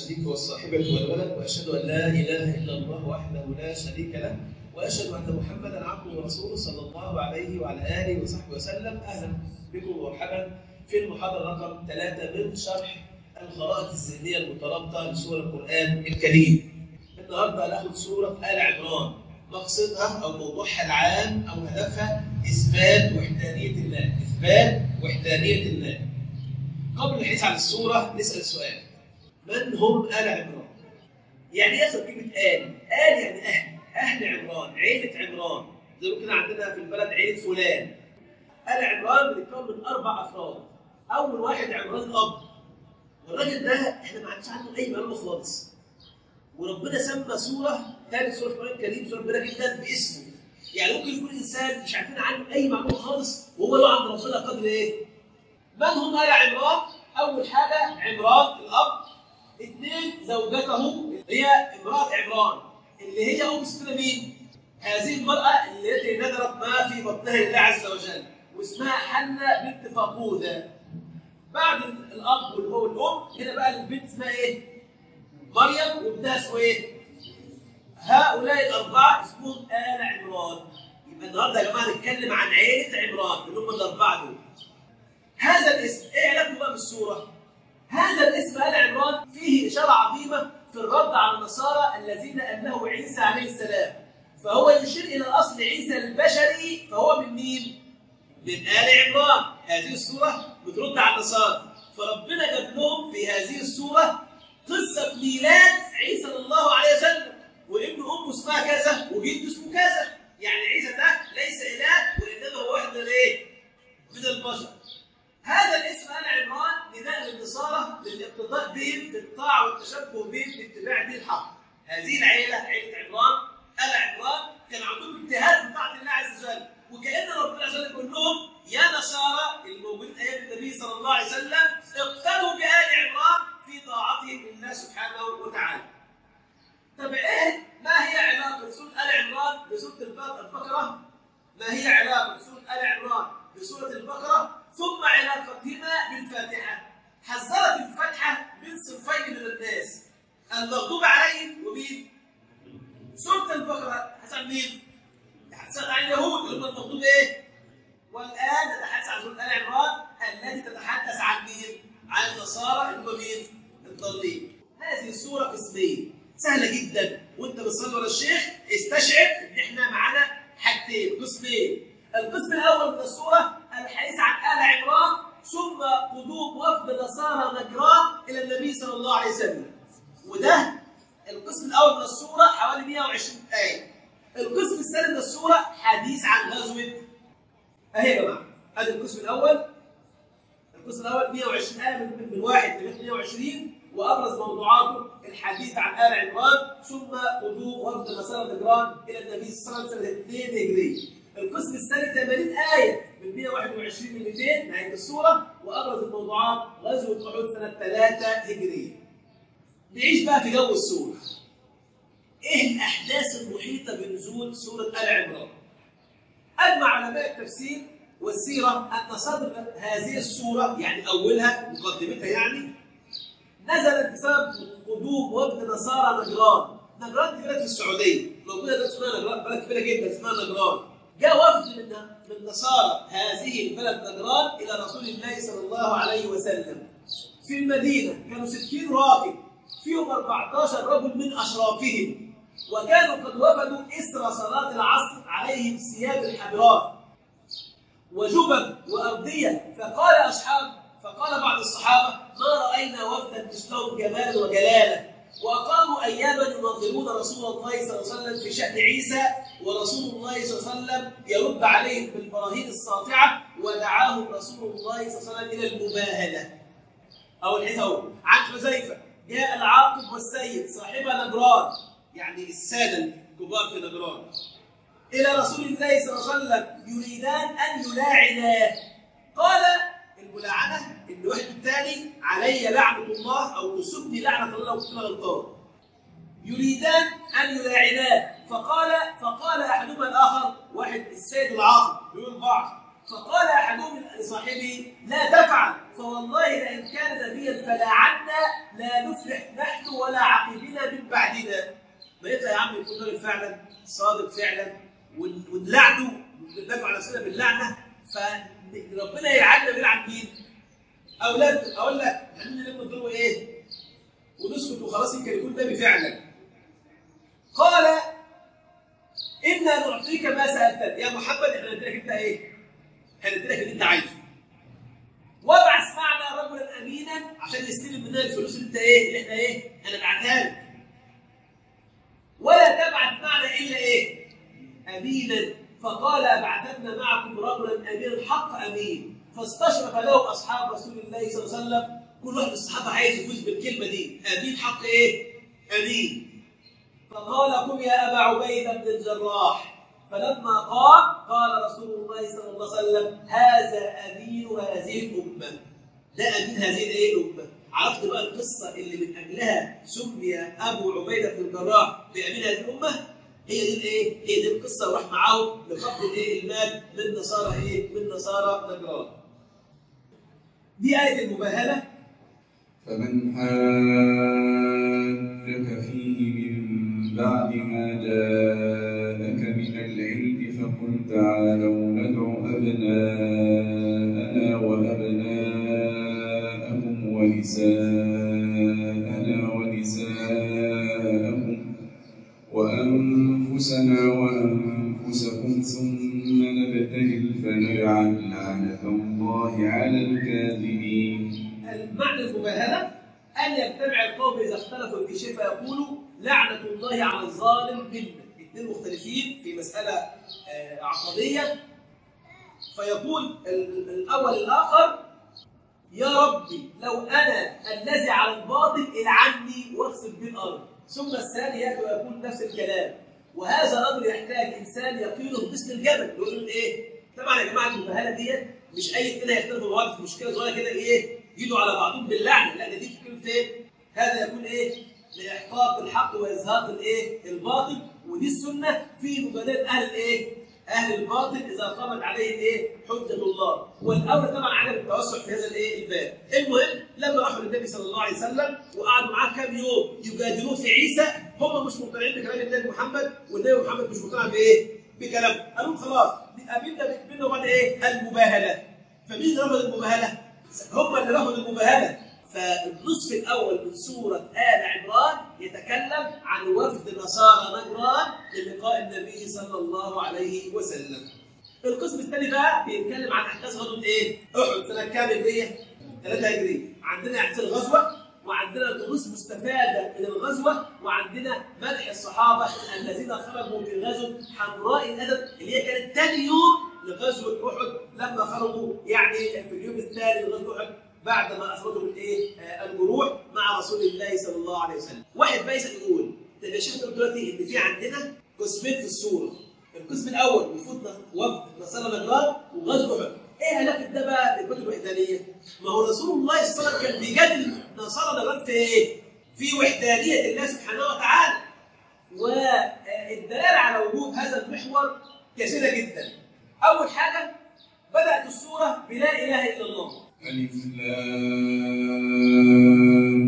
الشريك والصاحبة والولد، وأشهد أن لا إله إلا الله وحده لا شريك له، وأشهد أن محمدا عبده ورسوله صلى الله عليه وعلى آله وصحبه وسلم. أهلا بكم ومرحبا في المحاضرة رقم 3 من شرح الخرائط الذهنية المترابطة لسور القرآن الكريم. النهارده هناخد سورة آل عمران، مقصدها أو موضوعها العام أو هدفها إثبات وحدانية الله، إثبات وحدانية الله. قبل الحديث عن السورة نسأل سؤال: من هم آل عمران؟ يعني ايه اصل كلمة آل؟ آل يعني أهل عمران، عيلة عمران، زي ما كنا عندنا في البلد عيلة فلان. آل عمران بتتكون من 4 أفراد. أول واحد عمران الأب، والراجل ده إحنا ما عندناش عنه أي معلومة خالص. وربنا سمى سورة، ثالث سورة في القرآن الكريم، سورة كبيرة جدا باسمه. يعني ممكن يكون إنسان مش عارفين عنه أي معلومة خالص وهو له عند ربنا قدر إيه؟ من هم آل عمران؟ أول حاجة عمران الأب. 2 زوجته هي امرأة عمران اللي هي أم ستنا مين؟ هذه المرأة التي نذرت ما في بطنها لله عز وجل، واسمها حنة بنت فقودة. بعد الأب والأم هنا بقى البنت اسمها إيه؟ مريم، وابنها اسمه إيه؟ هؤلاء ال4 اسمهم آل عمران. يبقى النهارده يا جماعة نتكلم عن عيلة عمران اللي هم ال4 دول. هذا الاسم ايه علاقته بقى بالسوره؟ هذا الاسم آل عمران فيه اشاره عظيمه في الرد على النصارى الذين انه عيسى عليه السلام، فهو يشير الى اصل عيسى البشري، فهو من مين؟ من آل عمران. هذه السوره بترد على النصارى، فربنا جاب لهم في هذه السوره قصه ميلاد عيسى صلى الله عليه وسلم، وابن امه اسمها كذا وجده اسمه كذا. يعني عيسى ده ليس اله وانما هو واحد من ايه؟ من البشر. هذا الاسم آل عمران نداء للنصارى للاقتداء بهم في الطاعة والتشبه بهم في اتباع دين الحق. هذه العيلة، عيلة عمران، آل عمران، كان عندهم اجتهاد في طاعة الله عز وجل، وكأن ربنا عز وجل يقول لهم يا نصارى الموجودين أيام النبي صلى الله عليه وسلم اقتدوا بآل عمران في طاعتهم لله سبحانه وتعالى. طب إيه؟ ما هي علاقة سورة آل عمران بسورة البقرة؟ ما هي علاقة سورة آل عمران بسورة البقرة؟ ثم علاقتهما بالفاتحة. حذرت الفاتحة من صنفين من الناس: المغضوب عليهم ومين؟ سورة البقرة حسب مين؟ تحدث عن اليهود اللي هم المغضوب ايه؟ والآن نتحدث عن سورة آل عمران التي تتحدث عن مين؟ عن النصارى اللي هم مين؟ الضالين. هذه السورة قسمين، سهلة جدا، وأنت بتصلي ورا الشيخ استشعر إن إحنا معانا حاجتين، قسمين. القسم الأول من السورة الحديث عن آل عمران، ثم قدوم وفد نصارى نجران إلى النبي صلى الله عليه وسلم. وده القسم الأول من السورة، حوالي 120 آية. القسم الثاني من السورة حديث عن غزوة. أهي يا جماعة، هذا القسم الأول. القسم الأول 120 آية من 1 ل 120، وأبرز موضوعاته الحديث عن آل عمران، ثم قدوم وفد نصارى نجران إلى النبي صلى الله عليه وسلم سنة 2 هجرية. القسم الثاني 80 آية من 121 ل 200 نهاية السورة، وأبرز الموضوعات غزوة أحد سنة 3 هجرية. نعيش بقى في جو السورة. إيه الأحداث المحيطة بنزول سورة آل عمران؟ أجمع علماء التفسير والسيرة أن صدر هذه السورة، يعني أولها مقدمتها، يعني نزلت بسبب قدوم وفد نصارى نجران. نجران دي بلد في السعودية، موجودة دلوقتي اسمها نجران، بلد كبيرة جدا اسمها نجران. جاء وفد من نصارى هذه البلد نجران إلى رسول الله صلى الله عليه وسلم في المدينة. كانوا 60 راكب، فيهم 14 رجل من أشرافهم، وكانوا قد وفدوا إثر صلاة العصر عليهم ثياب الحبرات وجبب وأردية. فقال بعض الصحابة: ما رأينا وفدا مثلهم جمالا وجلالا. وأقاموا أياما يناظرون رسول الله صلى الله عليه وسلم في شأن عيسى، ورسول الله صلى الله عليه وسلم يرد عليهم بالبراهين الساطعة، ودعاهم رسول الله صلى الله عليه وسلم إلى المباهلة. أو الحثو. عن حذيفة: جاء العاقب والسيد صاحبا نجران، يعني السادة الكبار في نجران، إلى رسول الله صلى الله عليه وسلم يريدان أن يلاعناه. قال: الملاعنة إن واحد الثاني علي لعنة الله، أو تصبني لعنة الله لو كنت غلطان. يريدان أن يلاعناه، فقال أحدهما الآخر، واحد السيد العاقل بيقول بعض، فقال أحدهم لصاحبه: لا تفعل، فوالله لئن كان نبيا فلاعنا لا نفلح نحن ونلعنه ونلعنه على نفسنا باللعنه، فربنا يلعننا ويلعن مين؟ اولاد. اقول لك خلينا نلم الدور ايه؟ ونسكت وخلاص، يمكن يكون النبي فعلا. قال انا نعطيك ما سالتنا يا محمد، احنا هنديلك انت ايه؟ هنديلك اللي انت عايزه. وابعث معنا رجلا امينا عشان يستلم مننا الفلوس اللي انت ايه؟ اللي احنا ايه؟ هنبعتها لك. ولا تبعث معنا الا ايه؟ امينا. فقال ابعثنا معكم رجلا امينا حق امين. فاستشرف له اصحاب رسول الله صلى الله عليه وسلم، كل واحد من الصحابه عايز يفوز بالكلمه دي، امين حق ايه؟ امين. فقال قم يا ابا عبيده بن الجراح. فلما قام قال رسول الله صلى الله عليه وسلم هذا امين هذه الامه. ده امين هذه الايه؟ الامه. عرفت بقى القصه اللي من اجلها سمي ابو عبيده بن الجراح بامين هذه الامه؟ هي دي الايه؟ هي دي القصه، وراح معاهم لقبض الايه؟ المال من نصارى ايه؟ من نصارى نجران. دي آية المباهلة. فمن حاجك فيه من بعد ما جاءك من العلم فقل تعالوا ندع أبناءنا وأبناءكم ونساءنا ونساءكم وأنفسنا وأنفسكم ثم نبتهل فنجعل لعنة الله على الكاذبين. المعنى المباهلة أن يجتمع القوم إذا اختلفوا في شيء فيقولوا لعنة الله على الظالم منا. اثنين مختلفين في مسألة عقدية، فيقول الأول الآخر يا ربي لو أنا الذي على الباطل العني واخسف به الأرض. ثم الثاني يأتي ويقول نفس الكلام. وهذا الأمر يحتاج إنسان يقينه مثل الجبل. يقول إيه؟ طبعا يا جماعة المباهلة ديت مش أي اثنين هيختلفوا مع بعض في مشكلة صغيرة كده إيه؟ يجوا على بعضهم باللعنة، لا ده دي تكون فين؟ هذا يكون إيه؟ لإحقاق الحق وإزهاق الإيه؟ الباطل. ودي السنة في مبادرة أهل الإيه؟ أهل الباطل إذا قامت عليه الإيه؟ حجة الله. والأول طبعا عدم التوسع في هذا الإيه؟ الباب. المهم لما راحوا للنبي صلى الله عليه وسلم وقعدوا معاه كام يوم يجادلوه في عيسى، هم مش مقتنعين بكلام النبي محمد، والنبي محمد مش مقتنع بإيه؟ بكلامه. قالوا خلاص قابلنا بيننا وبين إيه؟ المباهلة. فمين رفض المباهلة؟ هم اللي رفضوا المباهلة. فالنصف الأول من سورة آل عمران يتكلم عن وفد نصارى نجران للقاء النبي صلى الله عليه وسلم. القسم الثاني بقى بيتكلم عن أحداث غزوة إيه؟ أحد سنة كام هجرية؟ 3 هجرية. عندنا أحداث الغزوة، وعندنا دروس مستفادة من الغزوة، وعندنا مدح الصحابة الذين خرجوا في غزوة حمراء الأسد اللي هي كانت ثاني يوم لغزوة أحد، لما خرجوا يعني في اليوم الثاني لغزوة أحد بعد ما اصابتهم الايه؟ الجروح مع رسول الله صلى الله عليه وسلم. واحد بقى يقول طب يا شيخ دلوقتي ان في عندنا قسمين في السوره. القسم الاول وفود وفد نصارى نجران وغزو احد. ايه علاقه ده بقى بالكتب الوحدانيه؟ ما هو رسول الله صلى الله عليه وسلم كان بيجادل نصارى نجران في ايه؟ في وحدانيه الله سبحانه وتعالى. والدلاله على وجود هذا المحور كثيره جدا. اول حاجه بدات السوره بلا اله الا الله. ألف لام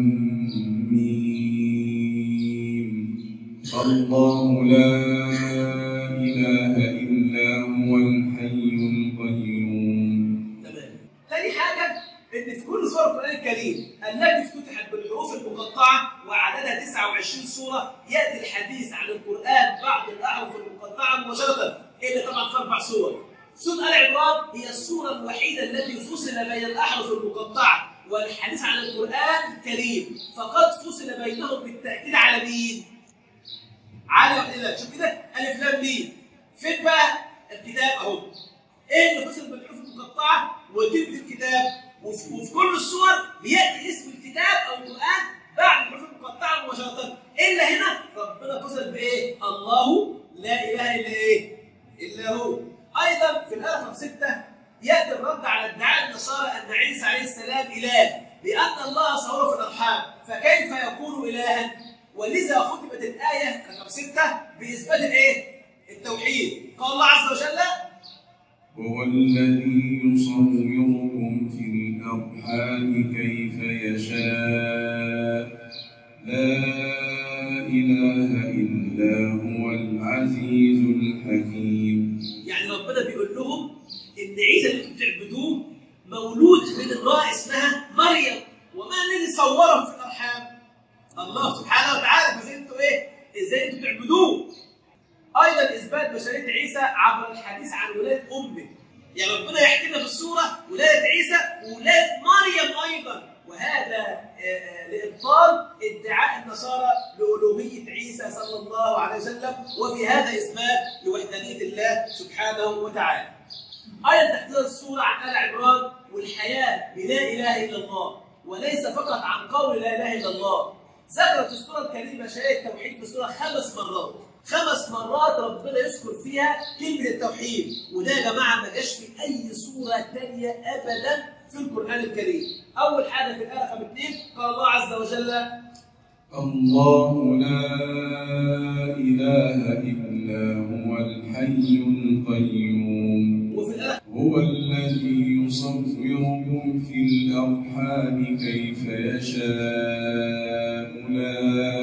ميم الله لا إله إلا هو الحي القيوم. تمام. ثاني حاجة إن في كل سورة القرآن الكريم التي افتتحت بالحروف المقطعة وعددها 29 سورة يأتي الحديث عن القرآن بعض الأحرف المقطعة مباشرة، إلا طبعا في 4 سور. سورة آل عمران هي السورة الوحيدة التي فصل بين الأحرف المقطعة والحديث عن القرآن الكريم، فقد فصل بينهم بالتأكيد على مين؟ على الإله. شوف كده ألف لام ميم. فين بقى الكتاب أهو؟ إيه اللي فصل بالحروف المقطعة وكلمة الكتاب؟ وفي كل السور بيأتي اسم الكتاب أو القرآن بعد الحروف المقطعة مباشرة، إلا هنا ربنا فصل بإيه؟ الله لا إله إلا إيه؟ إلا هو. أيضا في الآية 6 يأتي الرد على ادعاء النصارى أن عيسى عليه السلام إله، لأن الله صوره في الأرحام، فكيف يكون إلها؟ ولذا ختمت الآية رقم 6 بإثبات الإيه؟ التوحيد. قال الله عز وجل: هو الذي يصوركم في الأرحام كيف يشاء لا إله إلا هو العزيز الحكيم. ربنا بيقول لهم ان عيسى اللي انتم بتعبدوه مولود من امراه اسمها مريم، وما الذي صورهم في الارحام؟ الله سبحانه وتعالى. فازاي انتم ازاي انتم تعبدوه؟ ايضا اثبات بشريه عيسى عبر الحديث عن ولاده امه. يعني ربنا يحكي لنا في السوره ولاده عيسى وولاده مريم ايضا، وهذا لابطال ادعاء النصارى لالوهيه عيسى صلى الله عليه وسلم، وفي هذا اثبات لوحدانيه الله سبحانه وتعالى. ايضا تحديد السوره عن ال عمران والحياه بلا اله الا الله، وليس فقط عن قول لا اله الا الله. ذكرت السوره الكريمه شيء التوحيد في السوره 5 مرات. 5 مرات ربنا يذكر فيها كلمه التوحيد، وده يا جماعه ما جاش في اي سوره ثانيه ابدا في القران الكريم. اول حاجه في الايه رقم 2 قال الله عز وجل: الله لا إله إلا هو الحي القيوم هو الذي يصوركم في الأرحام كيف يشاء لا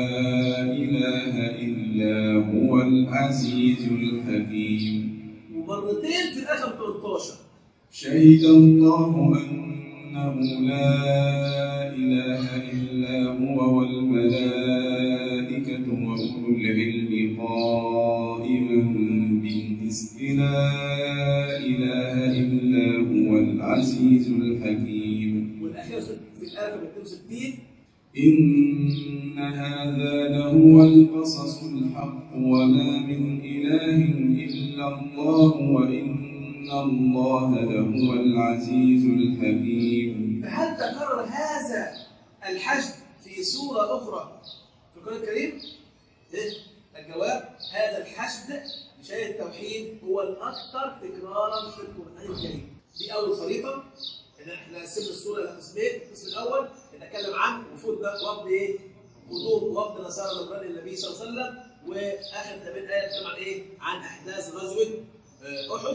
إله إلا هو العزيز الحكيم. ومرتين في الآية 13 شهد الله أنه لا إله إلا هو والملائكة وأولو العلم قائما بالقسط لا إله إلا هو العزيز الحكيم. والأخير في الآية 62 إن هذا لهو القصص الحق وما من إله إلا الله وإن الله لهو العزيز الحكيم. فهل تكرر هذا الحشد في سورة أخرى في القرآن الكريم؟ الجواب: هذا الحشد بشيء التوحيد هو الأكثر تكرارا في القرآن الكريم. دي أول خريطة. احنا قسمنا السورة إلى قسمين، القسم الأول نتكلم عن وفود وفد قدوم وفد نصارى نجران النبي صلى الله عليه وسلم، وآخر 8 آيات نتكلم عن أحداث غزوة أحد.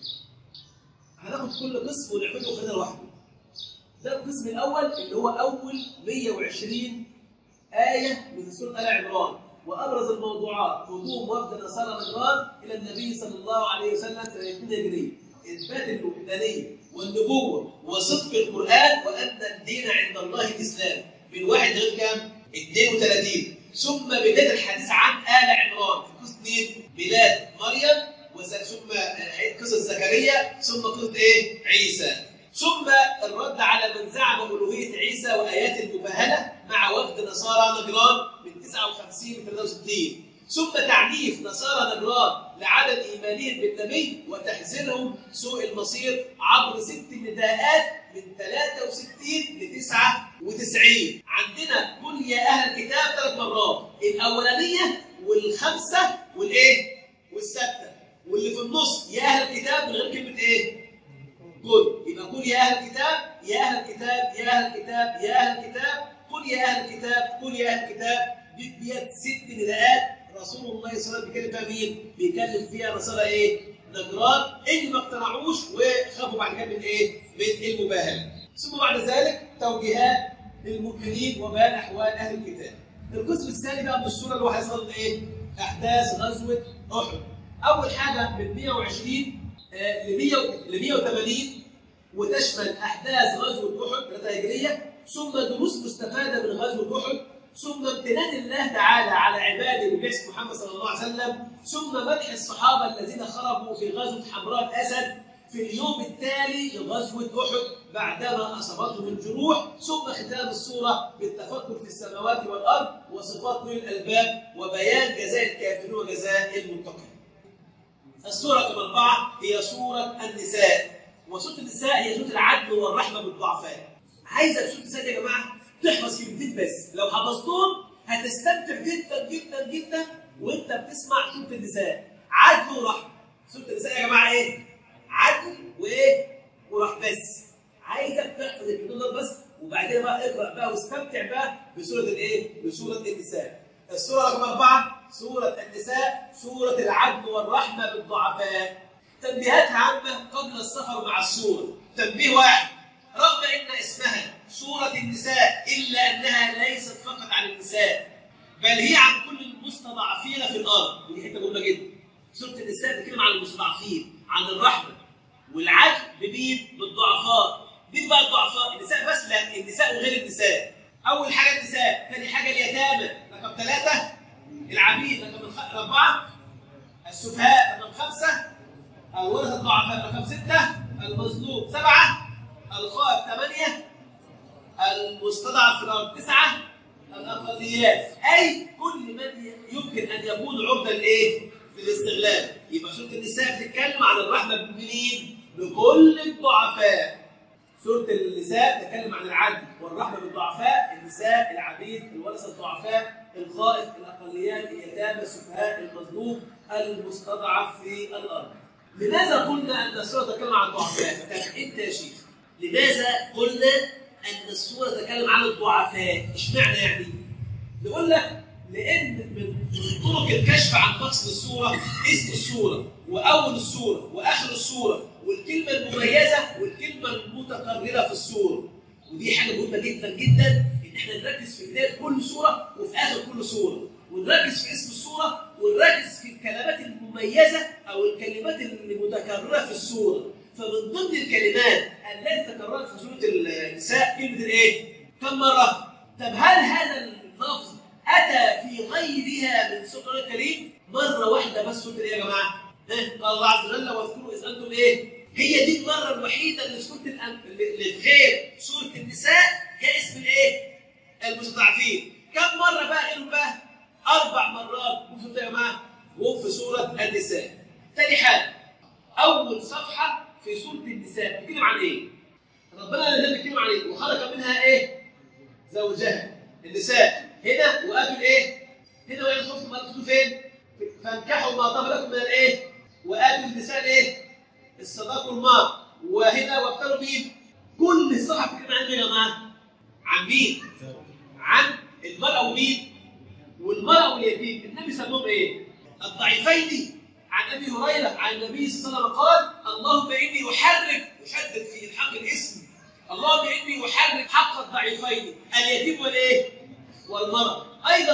هناخد كل قسم ونعمله خلال لوحده. ده القسم الأول اللي هو أول 120 آية من سورة آل عمران، وأبرز الموضوعات قدوم وفد نصارى نجران إلى النبي صلى الله عليه وسلم سنة 2 هجرية، إثبات الوحدانية والنبوة وصدق القرآن وأن الدين عند الله الإسلام، من 1 لغاية كام؟ 32. ثم بداية الحديث عن آل عمران في قصة ميلاد مريم، ثم قصة زكريا، ثم قصة عيسى، ثم الرد على من زعم ألوهية عيسى وآيات المباهلة مع وفد نصارى نجران من 59 ل 63، ثم تعنيف نصارى نجران لعدم إيمانهم بالنبي وتحذيرهم سوء المصير عبر 6 نداءات من 63 ل 99. عندنا قل يا أهل الكتاب 3 مرات، الأولانية والخمسة والستة، واللي في النص يا أهل الكتاب من غير كلمة قل. يبقى قل يا أهل الكتاب، يا أهل الكتاب، يا أهل الكتاب، يا أهل الكتاب، قل يا أهل الكتاب، قل يا أهل الكتاب. ديت 6 نداءات رسول الله صلى الله عليه وسلم بيكلم فيها مين؟ بيكلم فيها نصارى نجران اللي ما اقتنعوش وخافوا بعد كده من من المباهله. ثم بعد ذلك توجيهات للمؤمنين وبيان احوال اهل الكتاب. القسم الثاني بقى من السوره اللي هو هيصل احداث غزوه احد. اول حاجه من 120 ل 180 وتشمل احداث غزوه احد 3 هجريه، ثم دروس مستفاده من غزوه احد، ثم امتنان الله تعالى على عباده ببعثة محمد صلى الله عليه وسلم، ثم مدح الصحابه الذين خرجوا في غزوه حمراء الاسد في اليوم التالي لغزوه احد بعدما اصابتهم الجروح، ثم ختام السوره بالتفكر في السماوات والارض وصفات اولي الالباب وبيان جزاء الكافرين وجزاء المتقين. السوره رقم 4 هي سوره النساء، وسوره النساء هي سوره العدل والرحمه بالضعفاء. عايزه في سوره النساء يا جماعه تحفظ كلمتين بس، لو حفظتهم هتستمتع جدا جدا جدا وانت بتسمع سوره النساء. عدل ورحمه. سوره النساء يا جماعه عدل ورحمه بس. عايزك تحفظ الكلمتين دول بس، وبعدين بقى اقرا بقى واستمتع بقى بسوره بسوره النساء. السوره رقم 4 سوره النساء، سوره العدل والرحمه بالضعفاء. تنبيهاتها عامه قبل السفر مع السوره. تنبيه 1: رغم ان اسمها سورة النساء إلا أنها ليست فقط عن النساء، بل هي عن كل المستضعفين في الأرض. ودي حتة مهمة جدا. سورة النساء بتتكلم عن المستضعفين، عن الرحمة والعدل بمين؟ بالضعفاء. مين بقى الضعفاء؟ النساء بس؟ لا، النساء وغير النساء. أول حاجة النساء، ثاني حاجة اليتامى، رقم 3 العبيد، رقم 4 السفهاء، رقم 5 الورثة الضعفاء، رقم 6 المظلوم، 7 الخائف، 8 المستضعف في الأرض، 9 الأقليات، أي كل من يمكن أن يكون عرضة لإيه؟ للاستغلال. يبقى سورة النساء بتتكلم عن الرحمة بمين؟ بكل الضعفاء. سورة النساء بتتكلم عن العدل والرحمة بالضعفاء، النساء، العبيد، الورثة الضعفاء، الخائف، الأقليات، اليتامى، السفهاء، المظلوم، المستضعف في الأرض. لماذا قلنا أن السورة تتكلم عن الضعفاء؟ طب أنت يا شيخ، لماذا قلنا أن السورة تتكلم عن الضعفاء؟ اشمعنى يعني؟ نقول لك لأن من طرق الكشف عن مقصد السورة اسم السورة وأول السورة وآخر السورة والكلمة المميزة والكلمة المتكررة في السورة. ودي حاجة مهمة جدا جدا إن احنا نركز في بداية كل سورة وفي آخر كل سورة، ونركز في اسم السورة ونركز في الكلمات المميزة أو الكلمات المتكررة في السورة. فمن ضمن الكلمات التي تكررت في سورة النساء كلمة الإيه؟ كم مرة؟ طب هل هذا اللفظ أتى في غيرها من سورة الكريم؟ مرة واحدة بس. سورة إيه يا جماعة؟ قال الله عز وجل واذكروا إذ أنتم إيه؟ هي دي المرة الوحيدة اللي في غير سورة النساء جاء اسم الإيه؟ المستضعفين. كم مرة بقى غيرهم بقى؟ 4 مرات وفي يا جماعة وفي سورة النساء. تاني حاجة، أول صفحة في سورة النساء بتتكلم عن إيه؟ ربنا اللي بيتكلم عن إيه؟ وخلق منها إيه؟ زوجها. النساء هنا وقابل إيه؟ هنا وإن خفتم أن تدخلوا فين؟ فانكحوا ما طاب لكم من الإيه؟ وقابل النساء الإيه؟ الصداق والمهر. وهنا وابتلوا مين؟ كل الصفحة بتتكلم عن إيه يا جماعة؟ عن مين؟ عن المرأة ومين؟ والمرأة واليتيم. النبي سموهم إيه؟ الضعيفين. عن أبي هريرة عن النبي صلى الله عليه وسلم قال: اللهم إني أحرك، يشدد في الحق الاسم، اللهم إني أحرك حق الضعيفين اليتيم والإيه؟ والمرأة. أيضا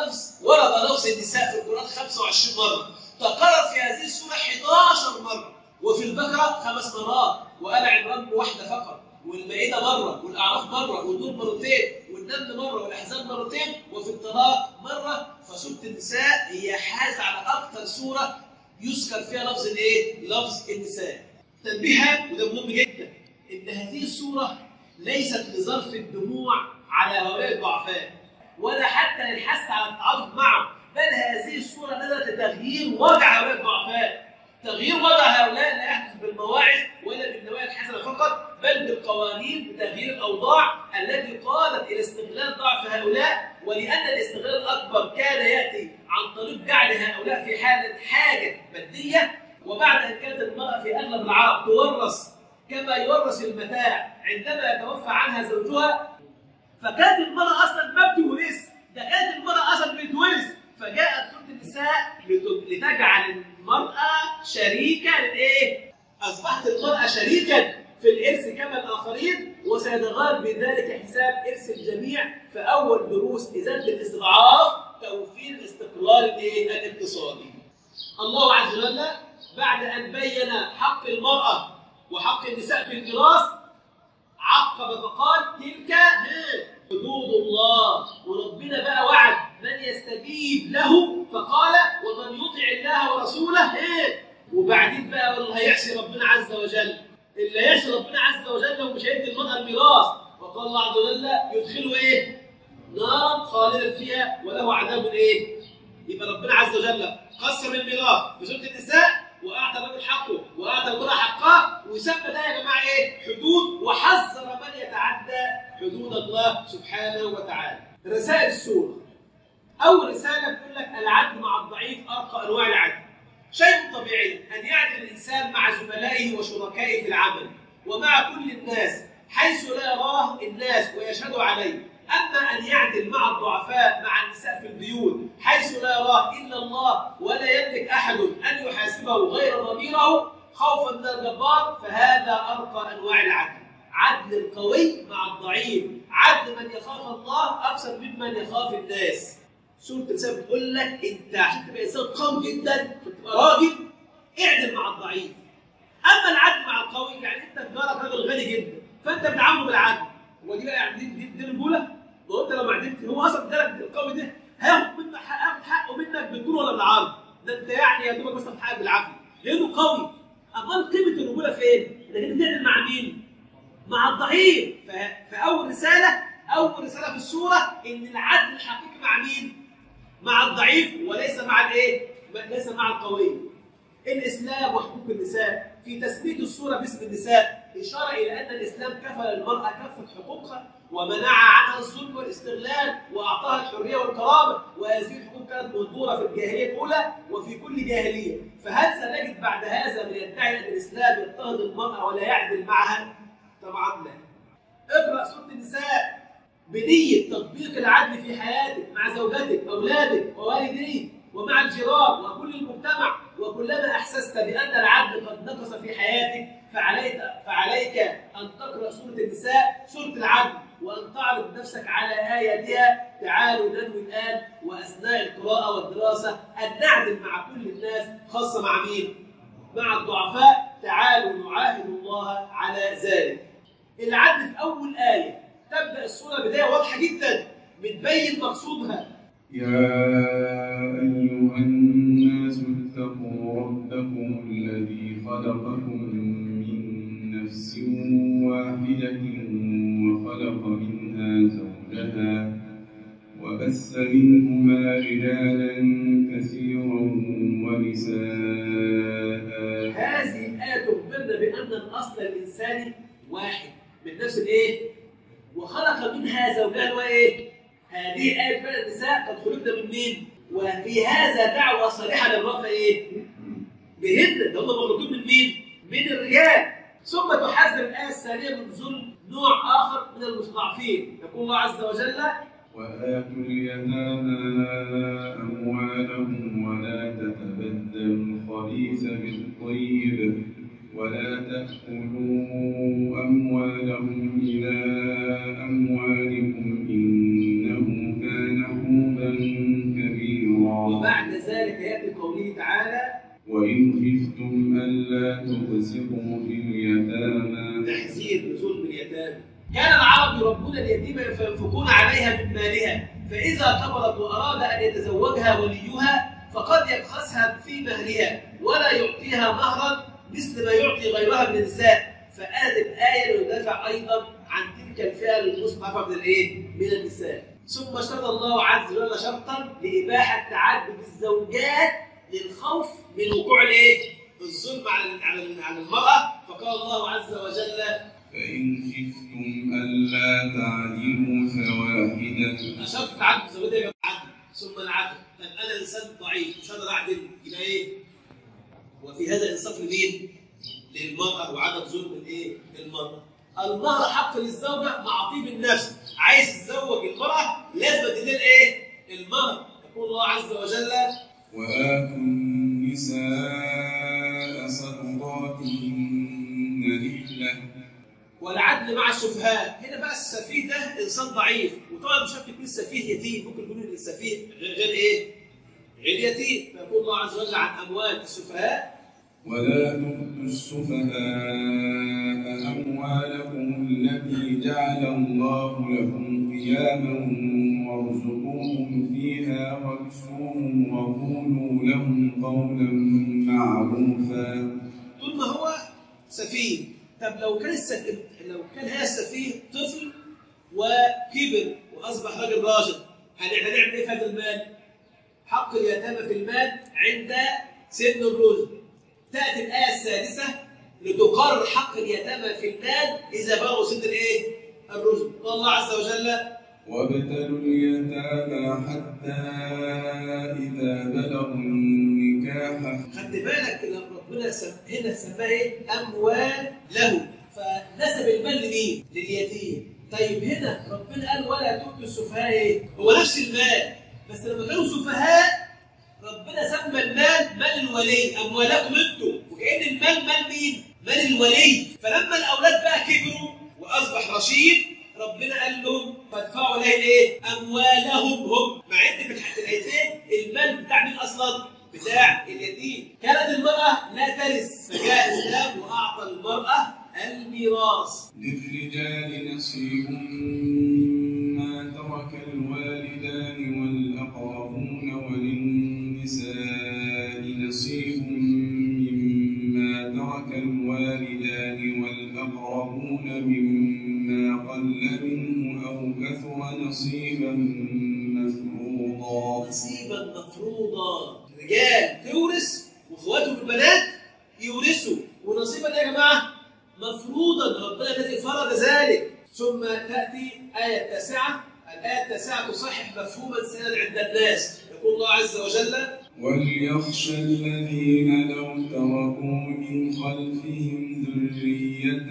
ورد لفظ النساء في القرآن 25 مرة، تكرر في هذه السورة 11 مرة، وفي البقرة 5 مرات، وآل عمران واحدة فقط، والمائدة مرة، والأعراف مرة، والنور مرتين، والنمل مرة، والأحزاب مرتين، وفي الطلاق مرة. فسورة النساء هي حاز على أكثر سورة يذكر فيها لفظ الإيه؟ لفظ النساء. تنبيها وده مهم جدا إن هذه السورة ليست لظرف الدموع على هؤلاء الضعفاء ولا حتى للحث على التعاطف معهم، بل هذه السورة نزلت لتغيير وضع هؤلاء الضعفاء. تغيير وضع هؤلاء لا يحدث بالمواعظ ولا بالنوايا الحسنة فقط، بل بالقوانين، بتغيير الأوضاع التي قادت إلى استغلال ضعف هؤلاء. ولأن الاستغلال الأكبر كان يأتي عن طريق جعل هؤلاء في حالة حاجة مادية، وبعد أن كانت المرأة في أغلب العرب تورث كما يورث المتاع عندما يتوفى عنها زوجها، فكانت المرأة أصلا ما بتورث، ده كانت المرأة أصلا بتورث. فجاءت سورة النساء لتجعل المرأة شريكة للإيه؟ أصبحت المرأة شريكا في الإرث كما الآخرين، وسيتغير بذلك حساب إرث الجميع. فأول دروس إزالة الاستضعاف توفير الاستقرار الاقتصادي. الله عز وجل بعد أن بين حق المرأة وحق النساء في الميراث عقب فقال: تلك حدود الله. وربنا بقى وعد من يستجيب له فقال: ومن يطع الله ورسوله وبعدين بقى والله هيعصي ربنا عز وجل، اللي يعصي ربنا عز وجل ومش هيدي المرأة الميراث، وقال الله عز وجل: يدخله نارا خالدا فيها وله عذاب يبقى ربنا عز وجل قسم الميراث في سورة النساء وأعطى الرجل حقه وأعطى المرأة حقها، ويسمى ده يا جماعة حدود، وحذر من يتعدى حدود الله سبحانه وتعالى. رسائل السورة. أول رسالة بتقول لك العدل مع الضعيف أرقى أنواع العدل. شيء طبيعي أن يعدل الإنسان مع زملائه وشركائه في العمل ومع كل الناس حيث لا يراه الناس ويشهدوا عليه. أما أن يعدل مع الضعفاء مع النساء في البيوت حيث لا يراه إلا الله ولا يملك أحد أن يحاسبه غير ضميره خوفا من الجبار، فهذا أرقى أنواع العدل. عدل القوي مع الضعيف، عدل من يخاف الله أكثر ممن يخاف الناس. سورة النساء بتقول لك انت عشان تبقى انسان قوي جدا وتبقى راجل اعدل مع الضعيف. اما العدل مع القوي يعني انت جارك راجل غني جدا فانت بتعامله بالعدل. هو دي بقى دي رجوله؟ ما انت لو ما عدلتش هو اصلا جارك القوي ده هياخد منك حقه منك بالطول ولا بالعرض. ده انت يعني يا دوبك مثلا حقك بالعافيه لانه قوي. امال قيمه الرجوله فين؟ انك انت تعدل مع مين؟ مع الضعيف. فاول رساله في السوره ان العدل الحقيقي مع مين؟ مع الضعيف وليس مع الايه؟ ليس مع القوي. الاسلام وحقوق النساء في تسميه السوره باسم النساء اشاره الى ان الاسلام كفل للمراه كافه حقوقها ومنع عنها الظلم والاستغلال واعطاها الحريه والكرامه، وهذه الحقوق كانت مهدوره في الجاهليه الاولى وفي كل جاهليه. فهل سنجد بعد هذا من يدعي ان الاسلام يضطهد المراه ولا يعدل معها؟ طبعا لا. اقرا سوره النساء بنيه تطبيق العدل في حياتك مع زوجتك، اولادك، ووالديك، ومع الجيران وكل المجتمع. وكلما احسست بان العدل قد نقص في حياتك فعليك ان تقرا سوره النساء، سوره العدل، وان تعرض نفسك على اياتها. تعالوا ننوي الان واثناء القراءه والدراسه ان نعدل مع كل الناس، خاصه مع مين؟ مع الضعفاء. تعالوا نعاهد الله على ذلك. العدل في اول ايه تبدا السوره بدايه واضحه جدا بتبين مقصودها. يا أيها الناس اتقوا ربكم الذي خلقكم من نفس واحدة وخلق منها زوجها وبث منهما رجالا كثيرا ونساء. هذه الآية تخبرنا بأن الأصل الإنساني واحد من نفس الإيه؟ وخلق منها زوجها وإيه؟ هذه آية بين النساء قد خلقنا من مين؟ وفي هذا دعوة صريحة للرفع إيه؟ بهن، ده هم مخلوقين من مين؟ من الرجال. ثم تحذر الآية الثانية من ظلم نوع آخر من المستضعفين. يقول الله عز وجل: وآتوا اليتامى أموالهم ولا تتبدلوا الخبيث بالطيب ولا تأكلوا أموالهم إلى أموالكم إنه كان حوبا كبيرا. وبعد ذلك يأتي قوله تعالى: وإن خفتم ألا تقسطوا في اليتامى. تحذير لظلم اليتامى. كان العرب يربون اليتيمة فينفقون عليها من مالها، فإذا كبرت وأراد أن يتزوجها وليها فقد يبخسها في مهرها ولا يعطيها مهرا مثل ما يعطي غيرها من النساء. فهذه الآية ليدافع أيضا عن تلك الفئة المستضعفة من الإيه؟ من النساء. ثم اشترط الله عز وجل شرطا لإباحة تعدد الزوجات للخوف من وقوع الإيه؟ الظلم على المرأة. فقال الله عز وجل: فإن خفتم ألا تعدلوا فواحدة. شرط تعدد الزوجات يبقى العدل ثم العدل. طب أنا إنسان ضعيف مش هقدر أعدل، يبقى إيه؟ وفي هذا إنصاف لمين؟ للمرأة وعدم ظلم الإيه؟ المرأة. المهر حق للزوجة معطيه بالنفس. عايز تزوج المرأة لازم تدير إيه؟ المهر. يقول الله عز وجل: وآتوا النساء صدقاتهن نحلة. والعدل مع السفهاء. هنا بقى السفيه ده انسان ضعيف، وطبعا مش شرط يكون السفيه يتيم، ممكن يكون السفيه غير ايه؟ غير يتيم. فيقول الله عز وجل عن اموال السفهاء: ولا تؤتوا السفهاء اموالكم التي جعل الله لكم قياما وارزقوهم فيها واكسوهم وقولوا لهم قولا معروفا. طول ما هو سفيه. طب لو كان هذا السفيه طفل وكبر واصبح راجل راشد، هنعمل ايه في هذا المال؟ حق اليتامى في المال عند سن الرشد. تاتي الايه السادسه لتقرر حق اليتامى في المال اذا بلغوا سن الايه؟ الرشد. قال الله عز وجل: وابتلوا اليتامى حتى إذا بلغوا النكاح. خد بالك ربنا هنا سماه ايه؟ اموال له، فنسب المال لمين؟ لليتيم. طيب هنا ربنا قال ولا تؤتوا السفهاء ايه؟ هو نفس المال، بس لما كانوا سفهاء ربنا سمى المال مال الولي، اموالكم انتم، وكأن المال مال مين؟ مال الولي. فلما الاولاد بقى كبروا واصبح رشيد ربنا قال لهم فادفعوا اليه ايه؟ اموالهم هم، مع ان في بتاع مين اصلا؟ بتاع اليتيم. كانت المراه لا ترث، فجاء الاسلام واعطى المراه الميراث. للرجال نصيب مما ترك الوالدان والأقربون وللنساء نصيب مما ترك الوالدان والأقربون مما قل منه أو كثر نصيبا مفروضا. نصيبا مفروضا، الرجال تورث واخواتهم البنات يورثوا، ونصيبا يا جماعه مفروضا، ربنا الذي فرض ذلك. ثم تاتي ايه 9، الايه 9 تصحح مفهوما سائدا عند الناس. يقول الله عز وجل: وليخشى الذين لو تركوا من خلفهم ذرية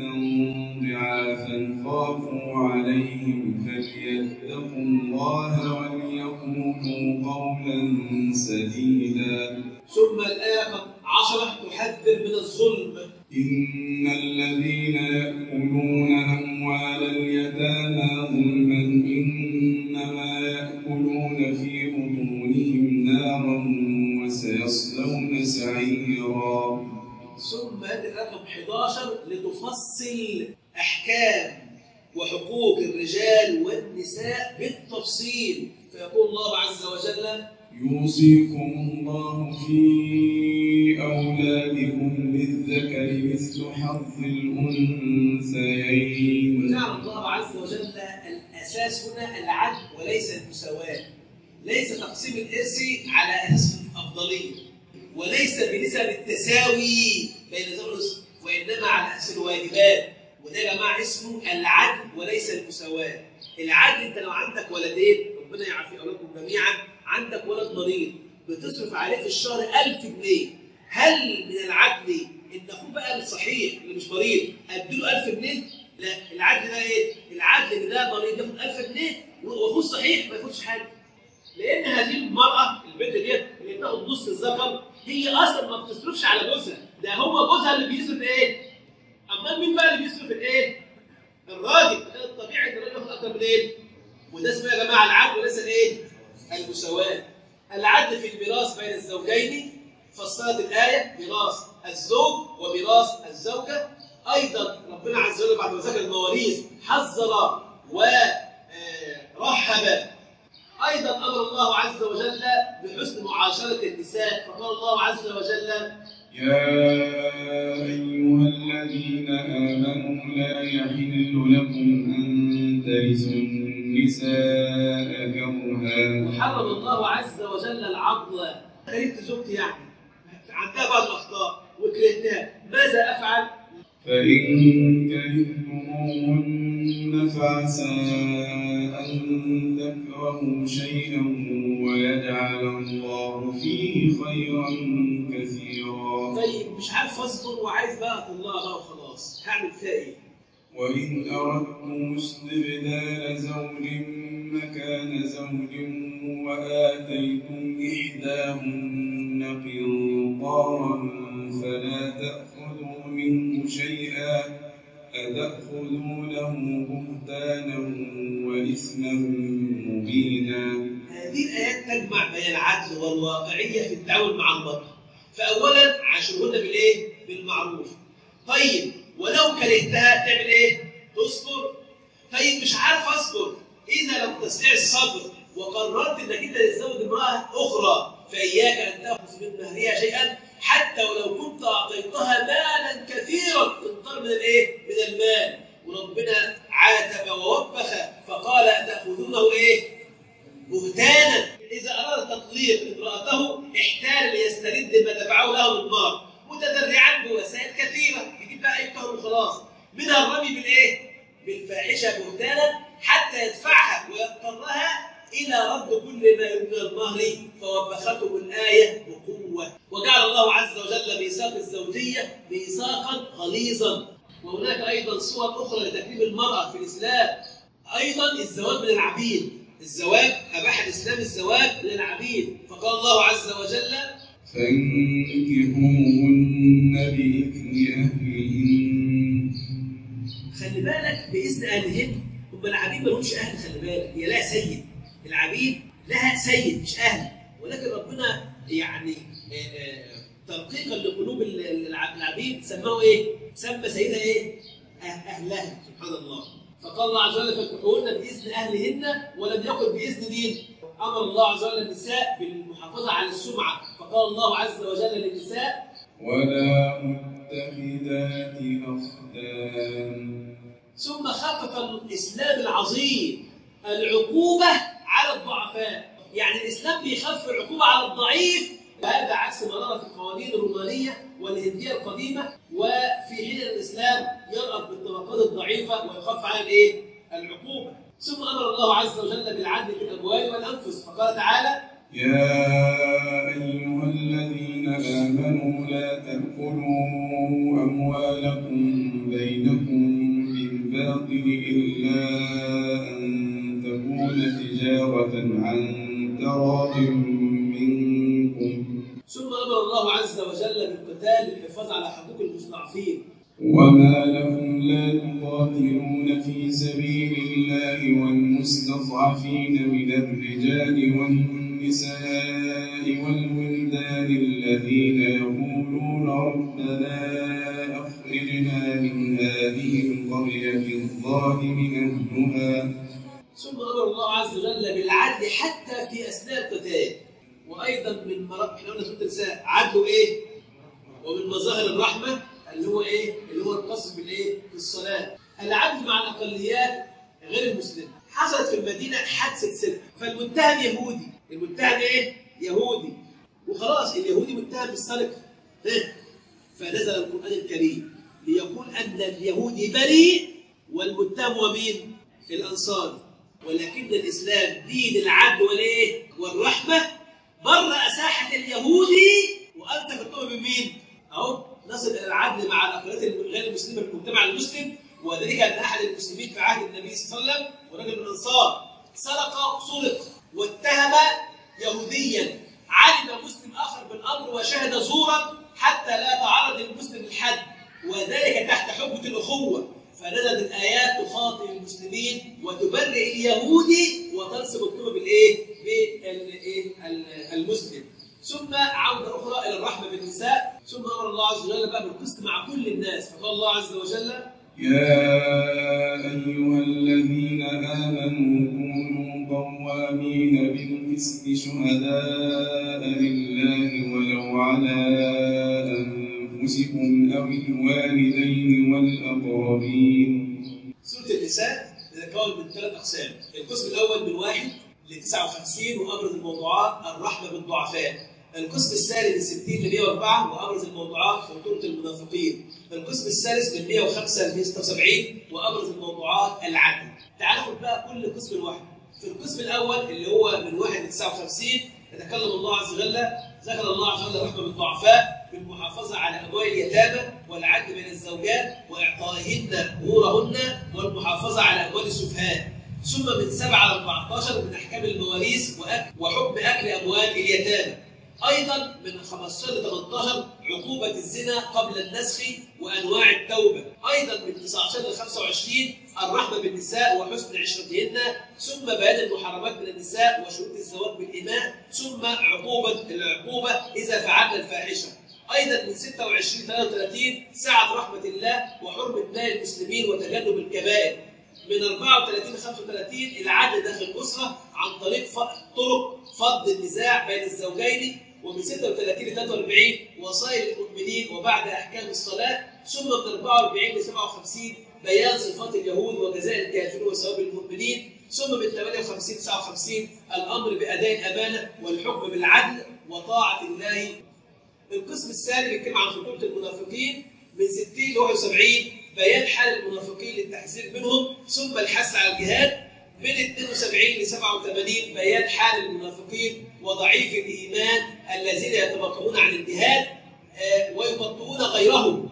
ضعافا خافوا عليهم فليتقوا الله وليقولوا قولا سديدا. ثم الآية 10 تحذر من الظلم. إن الذين يأكلون أموال اليتامى ظلما إنما يأكلون في بطونهم نارا وسيصلون سعيرا. ثم رقم 11 لتفصل أحكام وحقوق الرجال والنساء بالتفصيل، فيقول الله عز وجل: يوصيكم الله في أولادكم للذكر مثل حظ الأنثيين. وجعل الله عز وجل الأساس هنا العدل وليس المساواة، ليس تقسيم الإرث على أساس الأفضلية، وليس بنسب التساوي بين زوج وإنما على أساس الواجبات. وده يا جماعة اسمه العدل وليس المساواة. العدل أنت لو عندك ولدين، ربنا يعافي أولادكم جميعا، عندك ولد مريض بتصرف عليه في الشهر 1000 جنيه، هل من العدل ان اخوه بقى الصحيح اللي مش مريض اديله 1000 جنيه؟ لا، العدل ده ايه؟ العدل ان ده مريض ياخد 1000 جنيه واخوه الصحيح ما ياخدش حاجه. لان هذه المراه البنت ديت اللي بتاخد نص الذكر هي اصلا ما بتصرفش على جوزها، ده هو جوزها اللي بيصرف ايه؟ امال مين بقى اللي بيصرف الايه؟ الراجل. فكان الطبيعي ان الراجل ياخد اكتر من ايه؟ وده اسمه يا جماعه العدل وليس الايه؟ المساواة. العدل في الميراث بين الزوجين، فصلت الآية ميراث الزوج وميراث الزوجة. أيضا ربنا عز وجل بعد ما ذكر المواريث حذر ورحب. أيضا أمر الله عز وجل بحسن معاشرة النساء، فقال الله عز وجل: يا أيها الذين آمنوا لا يحل لكم أن ترثوا النساء كرها. وحرم الله عز وجل العضل. كرهت زوجتي يعني عندها بعض الأخطاء وكرهتها، ماذا أفعل؟ فإن كرهتموهن فعسى أن تكرهوا شيئا ويجعل الله فيه خيرا كثيرا. طيب مش عارف أصبر وعايز بقى أطلقها بقى وخلاص، هعمل فيها إيه؟ وإن أردتم استبدال زوج مكان زوج وآتيتم إحداهن قنطارا فلا تأخذوا منه شيئا أتأخذونه بهتانا وإثما مبينا. هذه الآيات تجمع بين العدل والواقعية في التعامل مع المرأة. فأولا عاشرهن بالإيه؟ بالمعروف. طيب ولو كرهتها تعمل إيه؟ تصبر. طيب مش عارف أصبر، إذا لم تستطيع الصبر وقررت إنك أنت تتزوج امرأة أخرى فإياك أن تأخذ من مهرها شيئا، حتى ولو كنت أعطيتها مالا كثيرا تنطر من الإيه؟ من المال. وربنا عاتب ووبخ فقال: أتأخذونه إيه؟ بهتانا. إذا أراد تطليق امرأته احتال ليسترد ما دفعه له من مال، متدرعا بوسائل كثيرة، يجيب بقى أي قهر وخلاص، منها الرمي بالإيه؟ بالفاحشة بهتانا حتى يدفعها ويضطرها إلى رد كل ما يبنى المهر، فوبختهم الآية بقوة. وجعل الله عز وجل ميثاق الزوجية ميثاقا غليظا. وهناك أيضا صور أخرى لتكريم المرأة في الإسلام. أيضا الزواج من العبيد، الزواج أباح الإسلام الزواج من العبيد، فقال الله عز وجل: فانكحوهن بإذن أهلهن. خلي بالك بإذن أهلهن، هم العبيد ما لهمش أهل، خلي بالك هي لها سيد، العبيد لها سيد مش أهل، ولكن ربنا يعني ترقيقا لقلوب العبيد سماه ايه؟ سمى سيدها ايه؟ اهلها. سبحان الله. فقال الله عز وجل فانكحوهن باذن اهلهن ولم يقل باذن مين؟ امر الله عز وجل النساء بالمحافظه على السمعه، فقال الله عز وجل للنساء ولا متخذات أخدان. ثم خفف الاسلام العظيم العقوبه على الضعفاء، يعني الاسلام بيخفف العقوبه على الضعيف، وهذا عكس ما نرى في القوانين الرومانيه والهنديه القديمه، وفي حين الاسلام يرأف بالطبقات الضعيفه ويخفف على الايه؟ العقوبه. ثم امر الله عز وجل بالعدل في الاموال والانفس، فقال تعالى: يا أيها الذين آمنوا لا تأكلوا أموالكم بينكم بالباطل إلا أن تكون تجارة عن تراض منكم. ثم امر الله عز وجل بالقتال للحفاظ على حقوق المستضعفين. وما لكم لا تقاتلون في سبيل الله والمستضعفين من الرجال والنساء والولدان الذين يقولون ربنا أخرجنا من هذه القرية الظالم أهلها. ثم امر الله عز وجل بالعدل حتى في اثناء القتال. وايضا من احنا قلنا سوره النساء عدل ايه؟ ومن مظاهر الرحمه اللي هو ايه؟ اللي هو القصد في الايه؟ في الصلاه. العدل مع الاقليات غير المسلمه. حصلت في المدينه حادثه سرقه، فالمتهم يهودي، المتهم ايه؟ يهودي، وخلاص اليهودي متهم بالسرقه. فنزل القران الكريم ليقول ان اليهودي بريء والمتهم هو مين؟ الانصاري. ولكن الاسلام دين العدل والايه؟ والرحمه، برأ ساحه اليهودي وانت بتؤمن بمين؟ اهو نصل الى العدل مع الاقليات غير المسلمه في المجتمع المسلم. وذلك ان احد المسلمين في عهد النبي صلى الله عليه وسلم ورجل من الانصار سرق واتهم يهوديا، علم مسلم اخر بالامر وشهد زورا حتى لا يتعرض المسلم للحد، وذلك تحت حجه الاخوه. فنزلت الايات تخاطب المسلمين وتبرئ اليهودي وتنسب التهمه بالايه؟ بالمسلم. ثم عودة أخرى إلى الرحمة بالنساء. ثم أمر الله عز وجل بقى بالقسط مع كل الناس، فقال الله عز وجل: يا أيها الذين آمنوا كونوا قوامين بالقسط شهداء لله ولو على أنفسكم أو الوالدين والأقربين. سورة النساء تتكون من 3 أقسام. القسم الأول من 1 ل 59 وأبرز الموضوعات الرحمة بالضعفاء. القسم الثاني من 60 ل 104 وأبرز الموضوعات خطورة المنافقين. القسم الثالث من 105 ل 176 وأبرز الموضوعات العدل. تعالوا ناخد بقى كل قسم لوحده. في القسم الأول اللي هو من 1 ل 59 يتكلم الله عز وجل، ذكر الله عز وجل الرحمة بالضعفاء بالمحافظة على أموال اليتامى والعدل بين الزوجات وإعطائهن أجورهن والمحافظة على أموال السفهاء. ثم من 7 ل 14 من أحكام المواريث وحكم أكل أموال اليتامى. أيضا من 15 ل 18 عقوبة الزنا قبل النسخ وأنواع التوبة. أيضا من 19 ل 25 الرحمة بالنساء وحسن عشرتهن. ثم بيان المحرمات من النساء وشروط الزواج بالإماء. ثم العقوبة إذا فعلنا الفاحشة. أيضا من 26 ل 33 سعة رحمة الله وحرمة مال المسلمين وتجنب الكبائر. من 34 ل 35 العدل داخل الأسرة عن طريق طرق فض النزاع بين الزوجين. ومن 36 ل 43 وصايا المؤمنين وبعد أحكام الصلاة. ثم من 44 ل 57 بيان صفات اليهود وجزاء الكافرين وثواب المؤمنين. ثم من 58 ل 59 الأمر بأداء الأمانة والحكم بالعدل وطاعة الله. القسم الثاني بيتكلم عن خطورة المنافقين من 60 ل 71 بيان حال المنافقين للتحذير منهم. ثم الحث على الجهاد. من 72 ل 87 بيان حال المنافقين وضعيف الإيمان الذين يتبطئون عن الجهاد ويبطئون غيرهم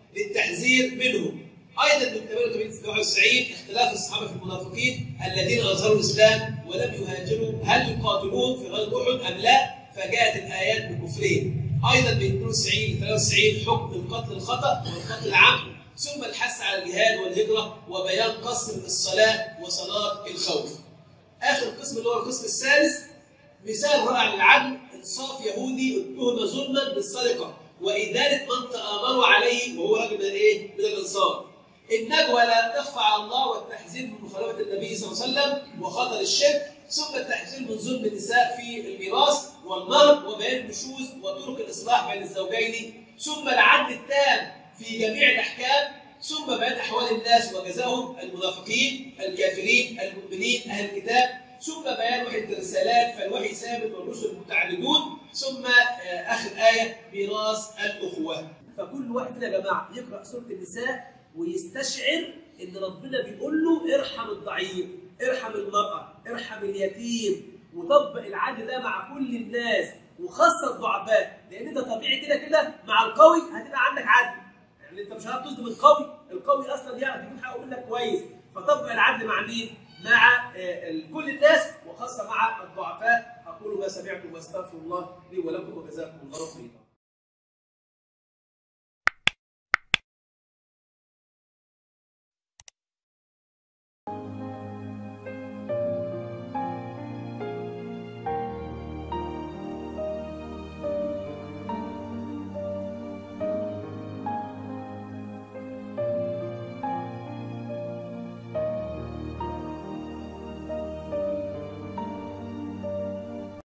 للتحذير منهم. أيضا من 88 ل 91 اختلاف الصحابة في المنافقين الذين أظهروا الإسلام ولم يهاجروا، هل يقاتلون في غزوة أحد أم لا؟ فجاءت الآيات بكفرهم. أيضا من 92 ل 93 حكم القتل الخطأ والقتل العمد. ثم الحث على الجهاد والهجرة وبيان قسم الصلاة وصلاة الخوف. آخر قسم اللي هو القسم الثالث مثال رائع للعدل انصاف يهودي اتهم ظلما بالسرقه وادانه من تآمروا عليه وهو راجل من ايه؟ من الانصار. النجوى لا تخفى على الله والتحذير من مخالفه النبي صلى الله عليه وسلم وخطر الشرك، ثم التحذير من ظلم النساء في الميراث والمهر وبيان النشوز وطرق الاصلاح بين الزوجين، ثم العدل التام في جميع الاحكام، ثم بيان احوال الناس وجزاهم المنافقين الكافرين المؤمنين اهل الكتاب، ثم بيان وحده الرسالات فالوحي ثابت والرسل متعددون، ثم اخر ايه ميراث الاخوه. فكل واحد يا جماعه يقرا سوره النساء ويستشعر ان ربنا بيقول له ارحم الضعيف، ارحم المراه، ارحم اليتيم، وطبق العدل ده مع كل الناس وخاصه الضعفاء، لان ده طبيعي كده مع القوي هتبقى عندك عدل. يعني انت مش هتعرف تصدم القوي اصلا يعرف يكون حقه منك كويس، فطبق العدل مع مين؟ مع كل الناس وخاصه مع الضعفاء. اقول ما سمعتم واستغفر الله لي ولكم وجزاكم الله خيرا.